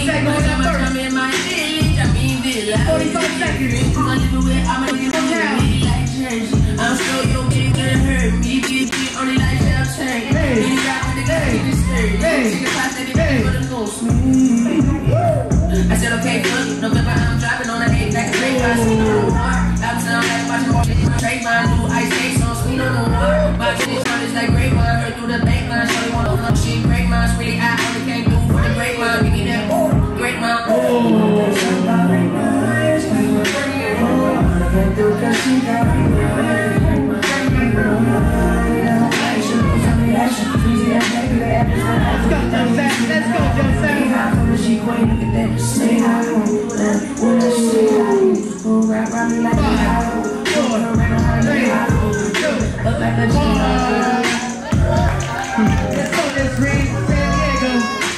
seconds. 45 seconds. I'm sure you'll get gonna hurt me. Bitch, only like shall change. Hey, I said, okay, fuck it. November, I'm driving on the 8 back to Drake. I seen on the war. Out town, like watching my trade line. New ice skates on sweet on the war. My shit is like great wine. Heard through the bank line. So they want to fuck shit. Great minds, really, I only came through for the great wine. We get that, great wine. Let's go, Josette. She queen, look at that. Say hi. When I say hi, rap me like 5, 4, 3, 2, 1. Let's go, NISSRINE, San Diego.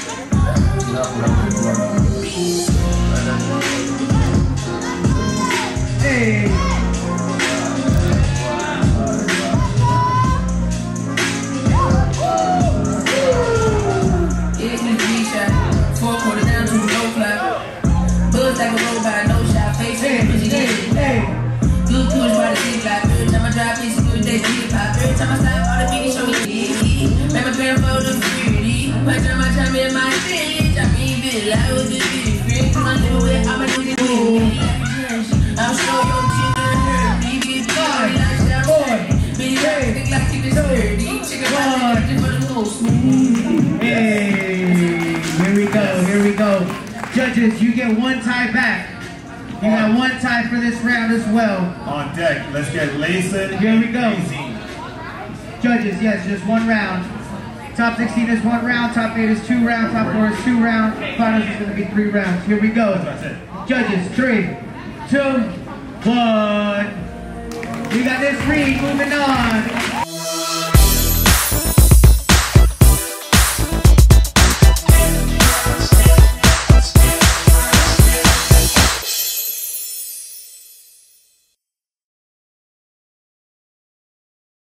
Hey. Like a robot, no shot, face good push by the city like every time I drive, please good day, pop. Every time I stop, all the bitches show me make my parents for the pretty. But time I time in my village, I mean village, I was the different. Cause I live with, I'm a nigga with me. I'm sure your children hurt me. Get sorry, like that boy. Bitch, you think like you dirty. Chicken pie, for the most. Hey, here we go. Judges, you get one tie back. You got one tie for this round as well. On deck, let's get Layson. Here we go. Judges, yes, just one round. Top 16 is 1 round, top 8 is 2 rounds, top 4 is 2 rounds, finals is going to be 3 rounds. Here we go. Judges, 3, 2, 1. We got NISSRINE moving on.